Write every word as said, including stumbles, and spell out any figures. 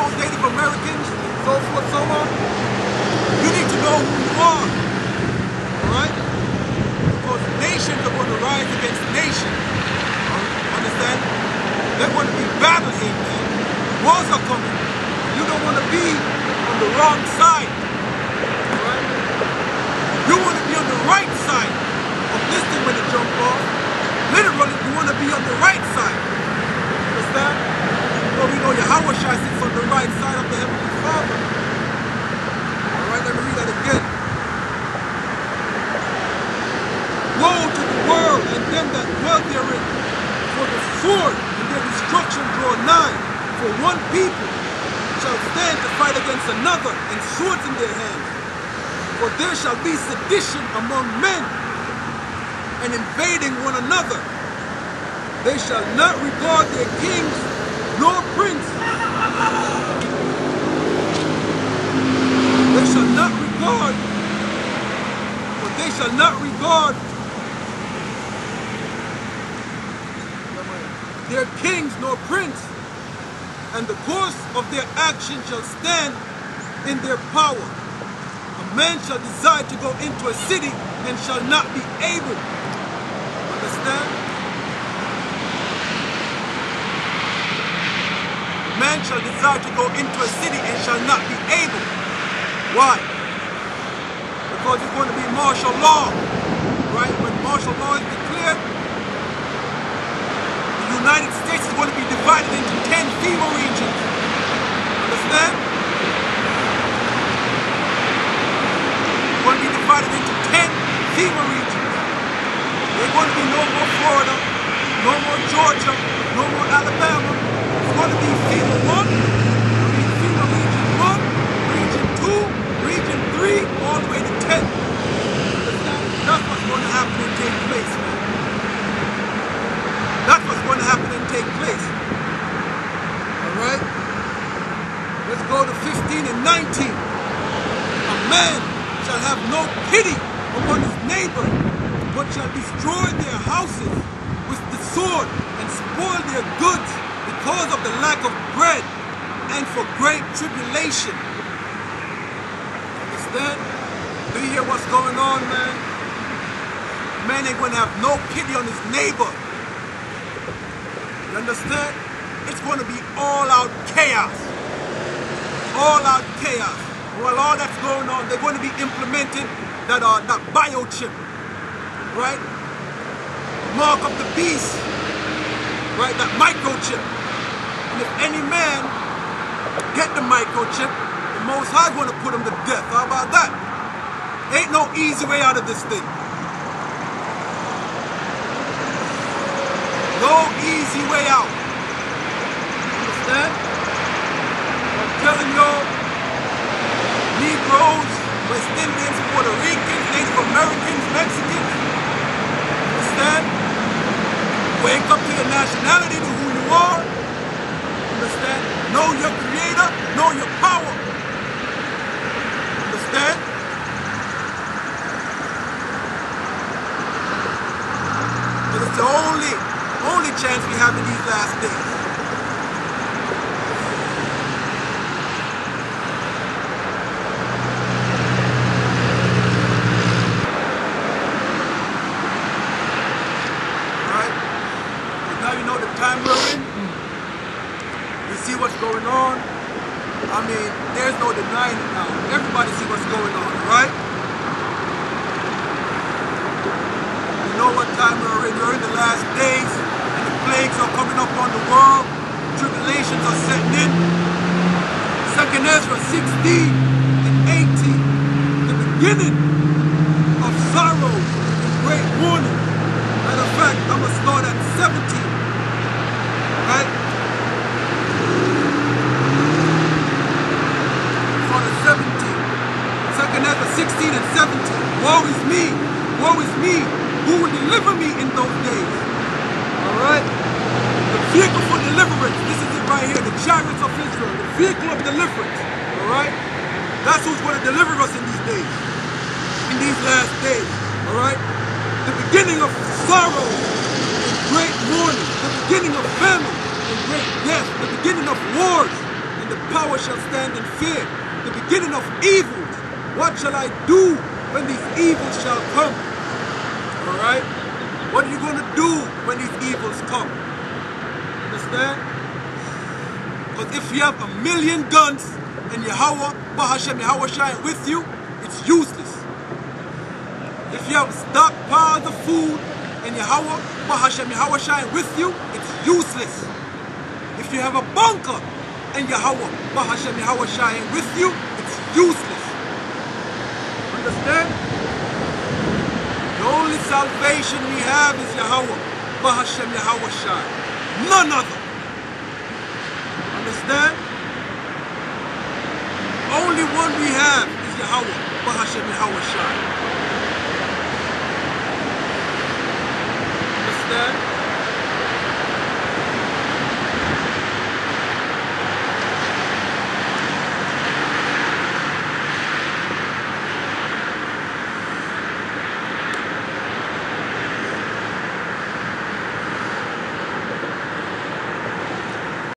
Negroes, Native Americans, so forth, so on. You need to know who you are, all right? Because nations are going to rise against nations, understand? They're going to be battling, man. Wars are coming. You don't want to be on the wrong side, all right? You want to be on the right side of this thing when it jump off. Literally, you want to be on the right side, understand? So we know Yahweh Shai sits on the right side of the Heavenly Father. Alright, let me read that again. Woe to the world and them that dwell therein, for the sword and their destruction draw nigh. For one people shall stand to fight against another, and swords in their hands. For there shall be sedition among men, and invading one another. They shall not regard their kings nor prince. They shall not regard, but they shall not regard their kings nor prince, and the course of their action shall stand in their power. A man shall desire to go into a city and shall not be able. Understand? Man shall desire to go into a city and shall not be able. Why? Because it's going to be martial law, right? When martial law is declared, the United States is going to be divided into ten FEMA regions. Understand? It's going to be divided into ten FEMA regions. There's going to be no more Florida, no more Georgia, no more Alabama. It's going to be FEMA one, FEMA Region one, Region two, Region three, all the way to ten. That's what's going to happen and take place, man. That's what's going to happen and take place. Alright? Let's go to fifteen and nineteen. A man shall have no pity upon his neighbor, but shall destroy their houses with the sword and spoil their goods, because of the lack of bread and for great tribulation. Understand? Do you hear what's going on, man? Man ain't going to have no pity on his neighbor. You understand? It's going to be all-out chaos. All-out chaos. While all that's going on, they're going to be implementing that, uh, that biochip, right? Mark of the beast, right? That microchip. And if any man get the microchip, the Most High is going to put him to death. How about that? Ain't no easy way out of this thing. No easy way out. Understand? I'm telling y'all, Negroes, West Indians, Puerto Ricans, Native Americans, Mexicans, understand? Wake up to your nationality, to who you are. Understand? Know your creator, know your power. Understand? And it's the only, only chance we have in these last days. Alright? So now you know the time we're in. See what's going on. I mean, there's no denying it now. Everybody see what's going on, right? You know what time we're in. We're in the last days, and the plagues are coming up on the world. Tribulations are setting in. Second Ezra sixteen and eighteen. The beginning of sorrow and great warning. Matter of fact, I'm going to start at seventeen. Right? seventeen. Second Ezra sixteen and seventeen. Woe is me, woe is me, who will deliver me in those days? Alright? The vehicle for deliverance, this is it right here, the chariots of Israel, the vehicle of deliverance. Alright? That's who's going to deliver us in these days, in these last days. Alright? The beginning of sorrow and great mourning, the beginning of famine and great death, the beginning of wars and the power Yahweh shall stand in fear, the beginning of evils. What shall I do when these evils shall come? Alright? What are you going to do when these evils come? Understand? Because if you have a million guns and Yahweh, Bahashem Yahweh Shai with you, it's useless. If you have stockpiles of food and Yahweh, Bahashem Yahweh Shai with you, it's useless. If you have a bunker and Yahweh, Bahashem Yahweh Shai with you, it's useless. Understand? The only salvation we have is Yahweh, Bahashem Yahweh Shai. None other. Understand? Only one we have is Yahweh, Bahashem Yahweh Shai. Understand?